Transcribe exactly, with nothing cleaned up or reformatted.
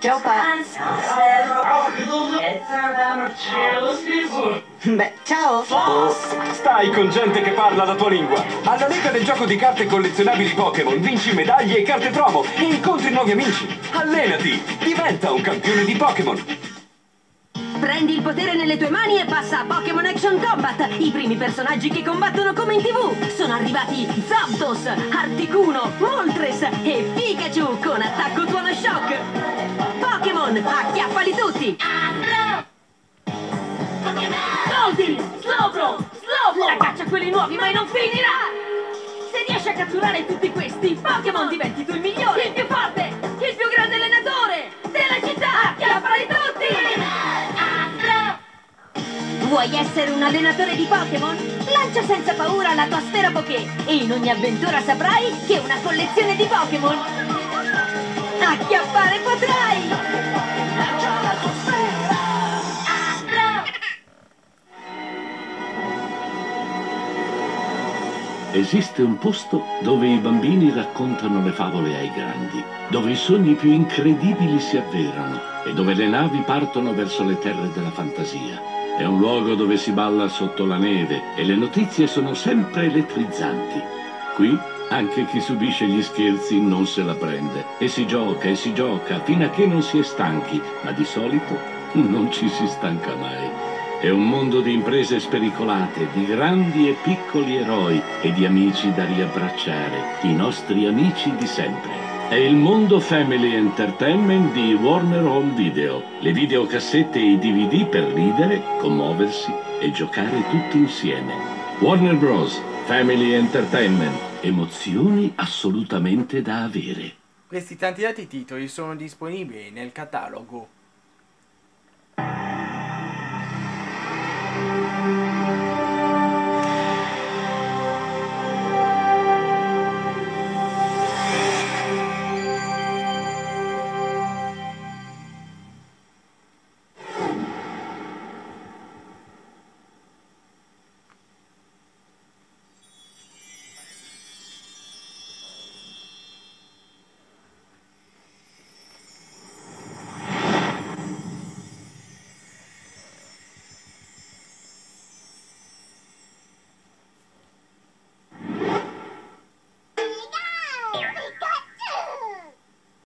Ciao pa. Beh, ciao. Oh, stai con gente che parla la tua lingua. Alla Lega del gioco di carte collezionabili Pokémon vinci medaglie e carte promo e incontri nuovi amici. Allenati, diventa un campione di Pokémon. Prendi il potere nelle tue mani e passa a Pokémon Action Combat! I primi personaggi che combattono come in tivù! Sono arrivati Zapdos, Articuno, Moltres e Pikachu con attacco tuono shock! Pokémon, acchiappali tutti! Goldie, Slowbro, Slowbro! La caccia a quelli nuovi mai non finirà! Se riesci a catturare tutti questi, Pokémon diventi tu il migliore, il più forte, il più grande allenatore della città! Acchiappali tutti! Vuoi essere un allenatore di Pokémon? Lancia senza paura la tua sfera Poké e in ogni avventura saprai che una collezione di Pokémon acchiappare potrai! Lancia la tua sfera! Esiste un posto dove i bambini raccontano le favole ai grandi, dove i sogni più incredibili si avverano e dove le navi partono verso le terre della fantasia. È un luogo dove si balla sotto la neve e le notizie sono sempre elettrizzanti. Qui anche chi subisce gli scherzi non se la prende e si gioca e si gioca fino a che non si è stanchi, ma di solito non ci si stanca mai. È un mondo di imprese spericolate, di grandi e piccoli eroi e di amici da riabbracciare, i nostri amici di sempre. È il mondo Family Entertainment di Warner Home Video. Le videocassette e i D V D per ridere, commuoversi e giocare tutti insieme. Warner Bros. Family Entertainment. Emozioni assolutamente da avere. Questi tanti altri titoli sono disponibili nel catalogo.